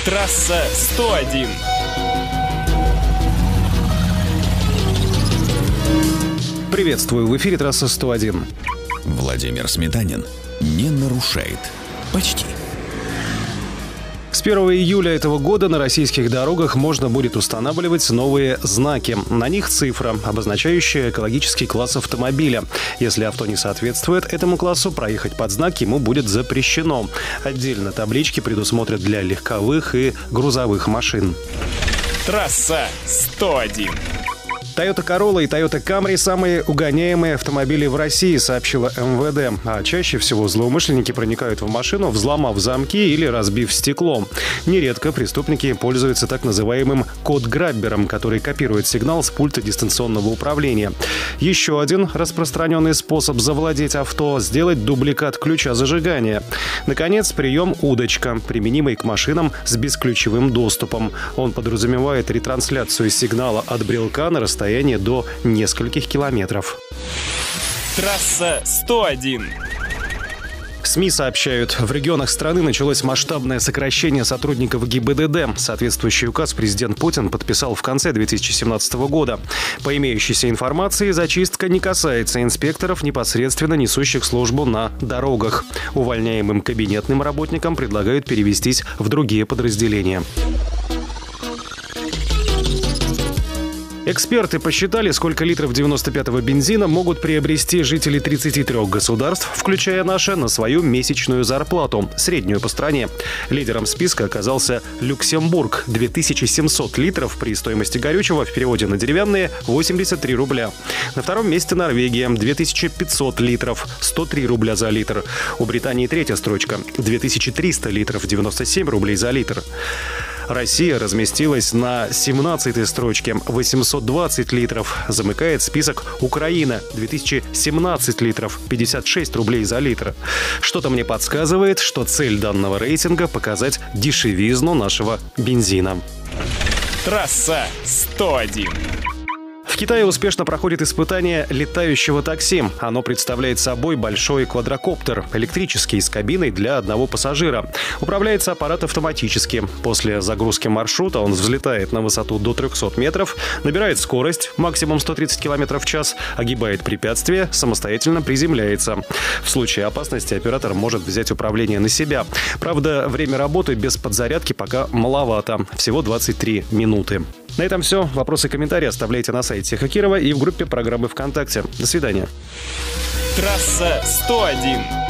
Трасса 101. Приветствую, в эфире трасса 101. Владимир Сметанин не нарушает. Почти. С 1 июля этого года на российских дорогах можно будет устанавливать новые знаки. На них цифра, обозначающая экологический класс автомобиля. Если авто не соответствует этому классу, проехать под знак ему будет запрещено. Отдельно таблички предусмотрят для легковых и грузовых машин. Трасса 101. Toyota Corolla и Toyota Camry – самые угоняемые автомобили в России, сообщила МВД. А чаще всего злоумышленники проникают в машину, взломав замки или разбив стекло. Нередко преступники пользуются так называемым код-граббером, который копирует сигнал с пульта дистанционного управления. Еще один распространенный способ завладеть авто – сделать дубликат ключа зажигания. Наконец, прием «удочка», применимый к машинам с бесключевым доступом. Он подразумевает ретрансляцию сигнала от брелка на расстоянии до нескольких километров. Трасса 101. СМИ сообщают, в регионах страны началось масштабное сокращение сотрудников ГИБДД. Соответствующий указ президент Путин подписал в конце 2017 года. По имеющейся информации, зачистка не касается инспекторов, непосредственно несущих службу на дорогах. Увольняемым кабинетным работникам предлагают перевестись в другие подразделения. Эксперты посчитали, сколько литров 95-го бензина могут приобрести жители 33 государств, включая наше, на свою месячную зарплату, среднюю по стране. Лидером списка оказался Люксембург – 2700 литров при стоимости горючего, в переводе на деревянные, 83 рубля. На втором месте Норвегия – 2500 литров, 103 рубля за литр. У Британии третья строчка – 2300 литров, 97 рублей за литр. Россия разместилась на 17-й строчке – 820 литров. Замыкает список Украина – 2017 литров, 56 рублей за литр. Что-то мне подсказывает, что цель данного рейтинга – показать дешевизну нашего бензина. Трасса 101. В Китае успешно проходит испытание летающего такси. Оно представляет собой большой квадрокоптер, электрический, с кабиной для одного пассажира. Управляется аппарат автоматически. После загрузки маршрута он взлетает на высоту до 300 метров, набирает скорость, максимум 130 км в час, огибает препятствия, самостоятельно приземляется. В случае опасности оператор может взять управление на себя. Правда, время работы без подзарядки пока маловато. Всего 23 минуты. На этом все. Вопросы и комментарии оставляйте на сайте Хакирова и в группе программы ВКонтакте. До свидания. Трасса 101.